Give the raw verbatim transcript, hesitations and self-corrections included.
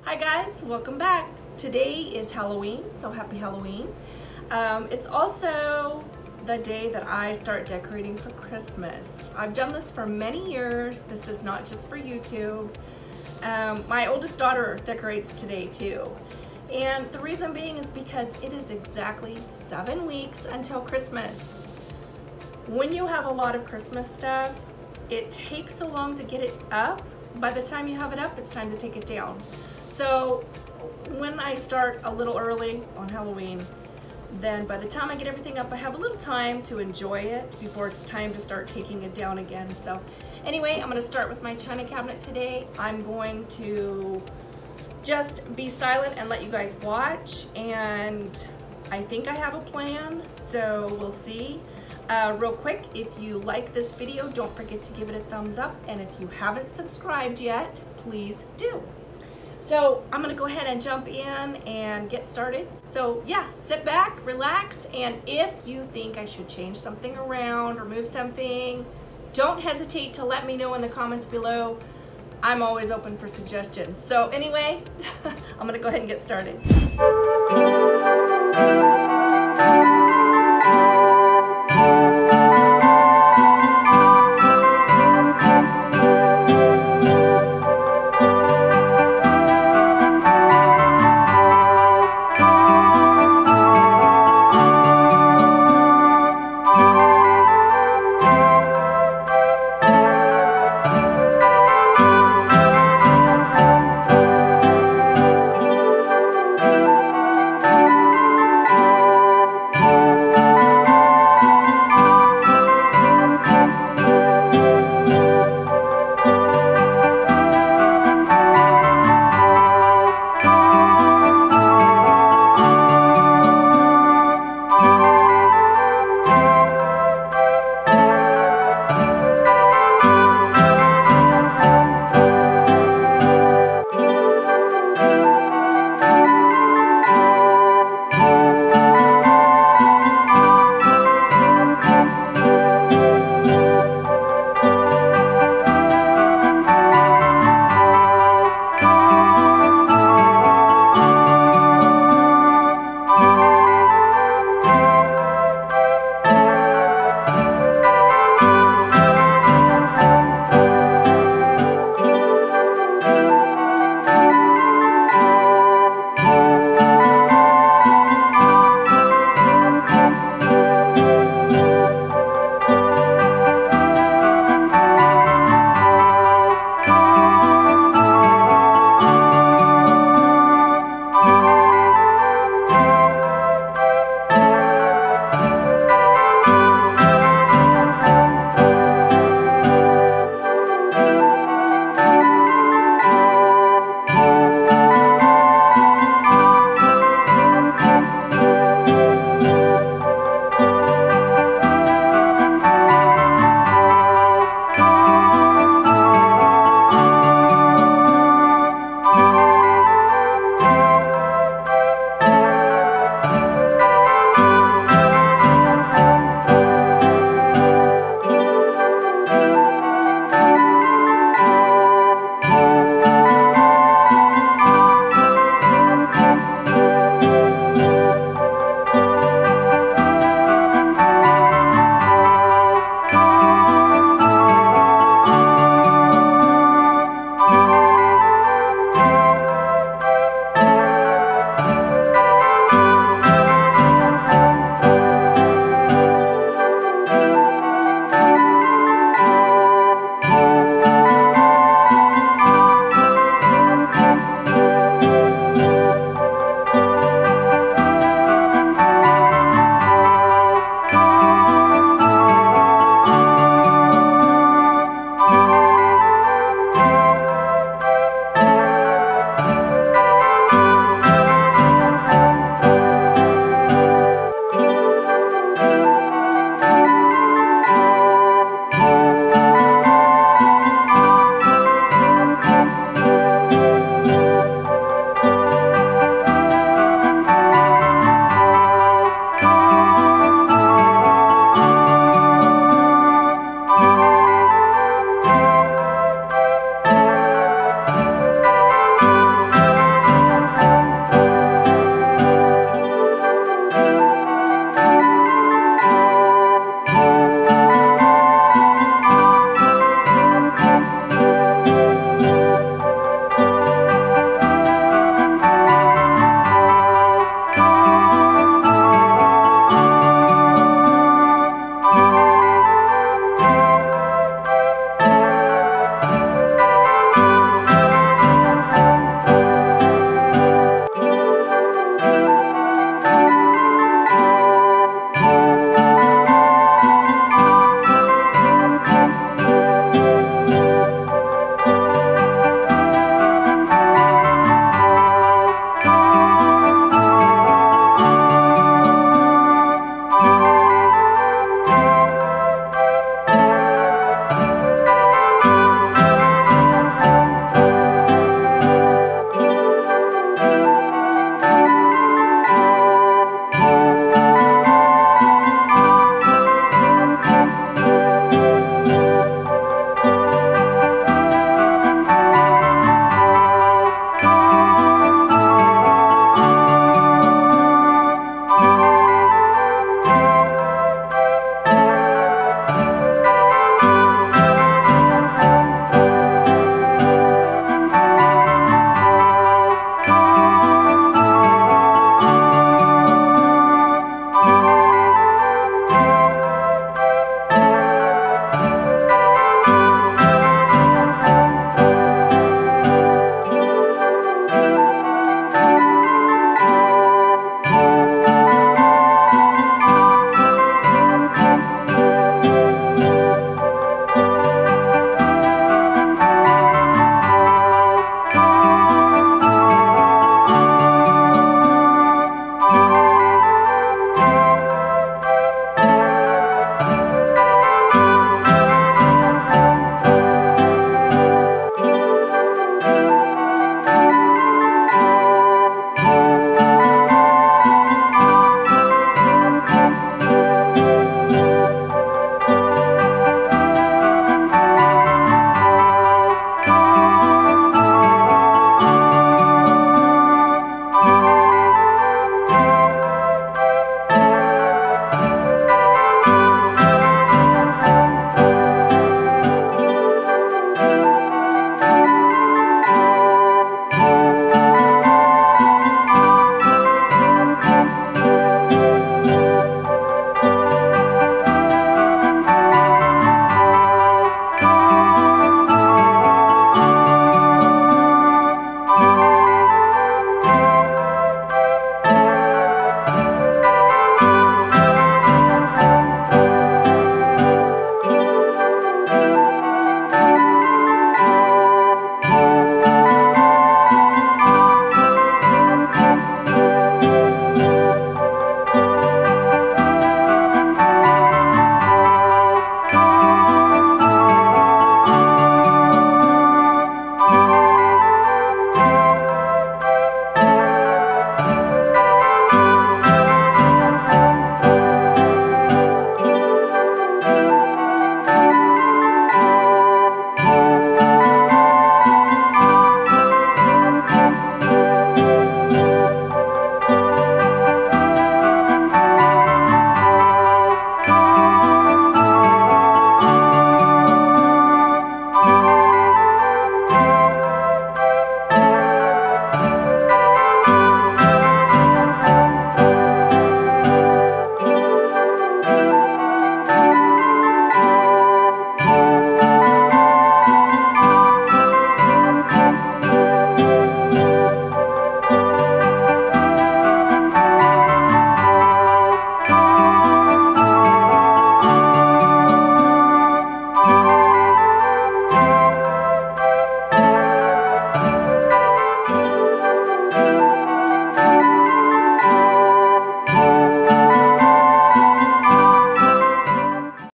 Hi guys, welcome back. Today is Halloween, so happy Halloween. Um, it's also the day that I start decorating for Christmas. I've done this for many years. This is not just for YouTube. Um, my oldest daughter decorates today too. And the reason being is because it is exactly seven weeks until Christmas. When you have a lot of Christmas stuff, it takes so long to get it up. By the time you have it up, it's time to take it down. So when I start a little early on Halloween, then by the time I get everything up, I have a little time to enjoy it before it's time to start taking it down again. So anyway, I'm gonna start with my china cabinet today. I'm going to just be silent and let you guys watch, and I think I have a plan, so we'll see. Uh, real quick, if you like this video, don't forget to give it a thumbs up, and if you haven't subscribed yet, please do. So I'm gonna go ahead and jump in and get started. So yeah, sit back, relax, and if you think I should change something around or move something, don't hesitate to let me know in the comments below. I'm always open for suggestions. So anyway, I'm gonna go ahead and get started.